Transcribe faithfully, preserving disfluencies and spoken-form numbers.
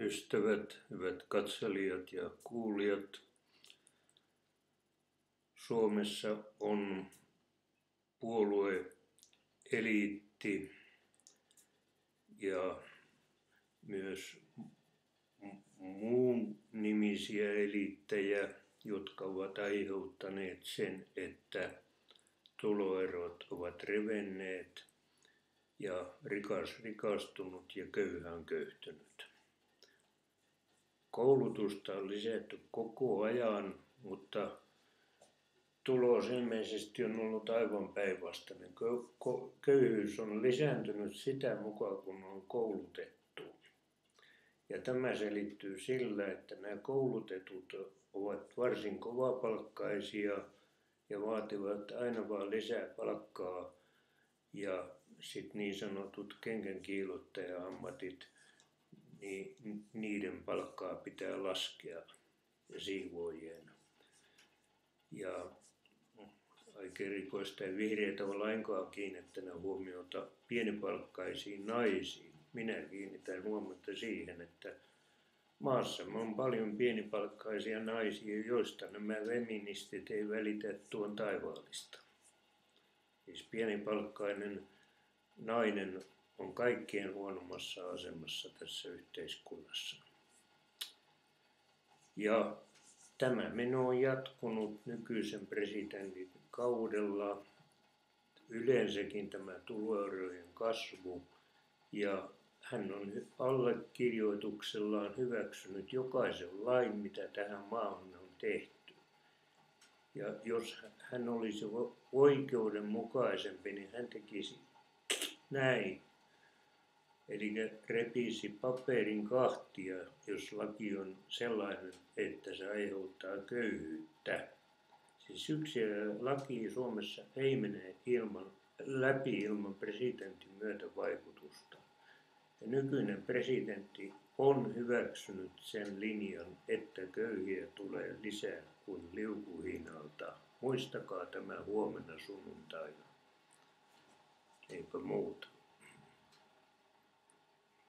ystävät, hyvät katselijat ja kuulijat. Suomessa on puolueeliitti ja myös muun nimisiä eliittejä, jotka ovat aiheuttaneet sen, että tuloerot ovat revenneet ja rikas rikastunut ja köyhä on köyhtynyt. Koulutusta on lisätty koko ajan, mutta tulos ilmeisesti on ollut aivan päinvastainen. Köyhyys on lisääntynyt sitä mukaan, kun on koulutettu. Ja tämä selittyy sillä, että nämä koulutetut ovat varsin kovapalkkaisia ja vaativat aina vaan lisää palkkaa. Ja sitten niin sanotut kengänkiilottaja-ammatit, niin niiden palkkaa pitää laskea ja siivoojien. Ja aika erikoista ja vihreät ovat lainkaan kiinnittänyt huomiota pienipalkkaisiin naisiin. Minä kiinnitän huomiota siihen, että maassa on paljon pienipalkkaisia naisia, joista nämä feministit ei välitä tuon taivaallista. Siis pienipalkkainen nainen on kaikkien huonommassa asemassa tässä yhteiskunnassa. Ja tämä meno on jatkunut nykyisen presidentin kaudella, yleensäkin tämä tuloerojen kasvu, ja hän on allekirjoituksellaan hyväksynyt jokaisen lain, mitä tähän maahan on tehty. Ja jos hän olisi oikeudenmukaisempi, niin hän tekisi näin. Eli repisi paperin kahtia, jos laki on sellainen, että se aiheuttaa köyhyyttä. Siis yksi laki Suomessa ei mene ilman, läpi ilman presidentin myötävaikutusta. Ja nykyinen presidentti on hyväksynyt sen linjan, että köyhiä tulee lisää kuin liukuhihnalta. Muistakaa tämä huomenna sunnuntaina. Eipä muuta.